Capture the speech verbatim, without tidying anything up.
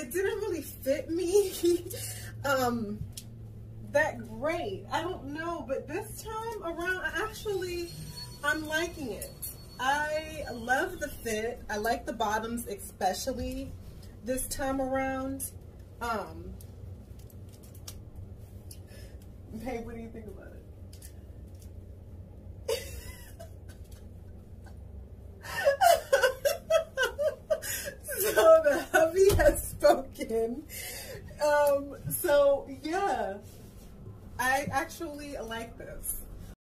it didn't really fit me um, that great. I don't know, but this time around, I actually, I'm liking it. I love the fit. I like the bottoms especially this time around. Um, hey, what do you think about it? So the hubby has spoken. Um, so yeah, I actually like this.